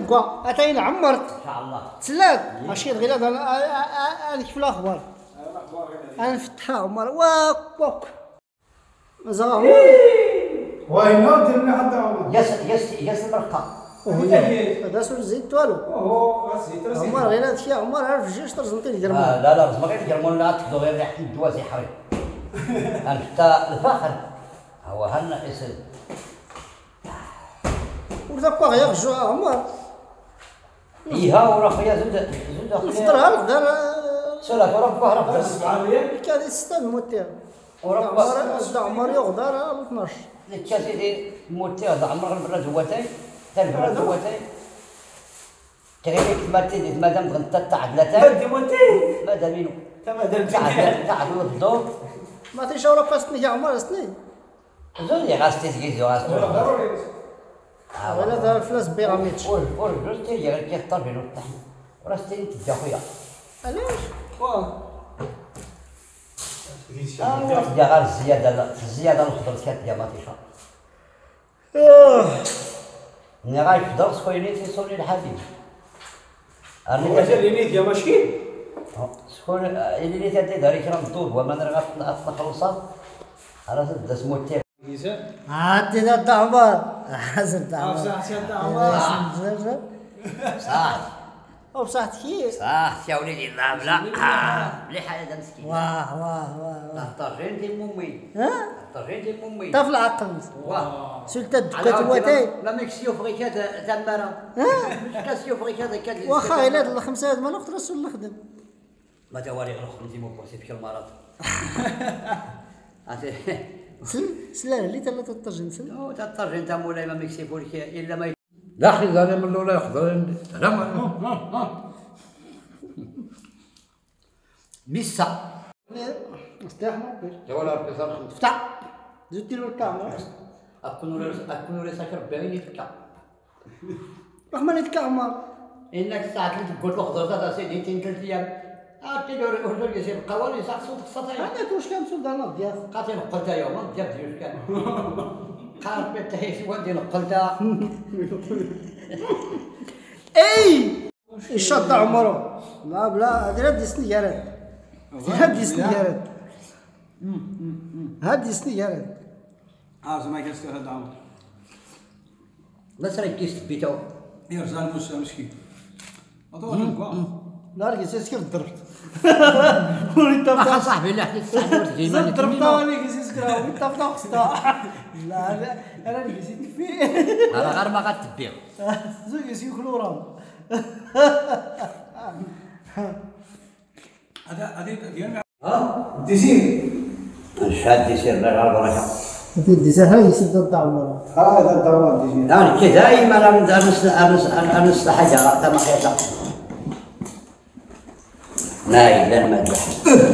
كوا اتاين عمرت ان شاء الله تسلاك ماشي غير هذيك في الاخبار انا نفتحها عمر واك زعما وين درنا حتى عمر ياس المرقه هذا سول الزيت والو عمر غير هادشي عمر عارف جوج ترزنتين يدير لا رزما غير ديال مولا تاخذوا غير ريحه الدواء حري انت الفخر هو هنا اسد وذاك غير رجعوا عمر ايها وراه خويا زوج نصدرها لك دار سولك وراه فهرب 7 ريال كان يستنى الموتير وراه زاد عمر يغدر 12 الكاسي ديال الموتي هذا عمر غنبرد هواتاي تنبرد هواتاي تغيرك مادام تغنت تاع ثلاثه دي موتي مادام منو تمام تاع الدور ما تيشاورا قاستني يا عمر استني زولي غاستي تكيزو غاستو ضروري ولا دار الفلاس بيراميد ور تيجي غير كيختار بينو الطحن وراه ستين تدي خويا علاش؟ تدي غير الزياده الخضر كتدي ما تيشرب ملي غايفضل سكويني تيصوني الحديد واش اللي نيت يا مشكل شكون اللي تدي داري كرا مدود وما نرى غتخلصها راه تبدا سموتي عاد دا عمر حسن عمر صح وبصحت كيف صح يا وليدي لا مليح هذا مسكين واه طاجين ديال ممي ها طاجين ديال ممي طاف العقل واه سلطة دكات الواتاي لا ميكسيو فريكات تمارا كاسيو فريكات كاد واخا الا هاد الخمسه هاد ما نقدر نسول نخدم ما تواري غير خرجتي مو بوسي بشي المرض سلام اللي تلا تطرجن سلام او تطرجن تا مولاي ما ميكسيفو لك الا ما لا اخي انا من الاولى يحضر انا ما ميسا استراح ما يا ولا بيصير فتح زدتي له الكاميرا اكون راه ساكر باين يتكا رحمة عليك عمر انك ساعه اللي تقول له خضر هذا سيدي تين 3 ايام تيدور الرجل يسير القوانين ساعه صوت السطايا انا واش كان مسول دارنا ضياف قاتل قلتها يوما ديال ديال كان قارب التهيس وادي قلتها اي الشط عمره لا بلا هذه هادي سنيارات هادي سنيارات هادي سنيارات زعما كنستير هذا عمر لا سري كيس بيتو يا رجال مسكين اطول كوا لا رجع كيف ضربت وليت اخا صاحبي اللي حكيت صاحبي ديما ضربت انا كيس كرا وانت فدا خصتا لا انا نسيت فيه انا غير ما غتبيع زوج يسيكلو راه هذا ديال ديزين شاد ديسير لا البركه ديزا هاي يسد الطعم هذا الدواء ديال انا كي دائما انا حاجه ما حياتها لا اله الا الله